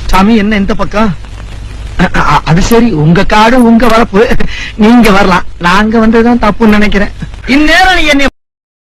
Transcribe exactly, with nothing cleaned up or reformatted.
சாமி என்ன இந்த பக்கம்? அது சரி, உங்க காடு உங்க வரப்பு, நீங்க வரலாம். நாங்க வந்ததுதான் தப்புன்னு நினைக்கிறேன். இந்நேரம் நீ என்னை